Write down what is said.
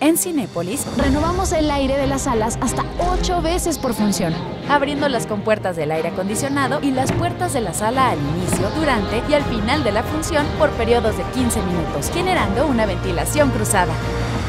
En Cinépolis, renovamos el aire de las salas hasta 8 veces por función, abriendo las compuertas del aire acondicionado y las puertas de la sala al inicio, durante y al final de la función por periodos de 15 minutos, generando una ventilación cruzada.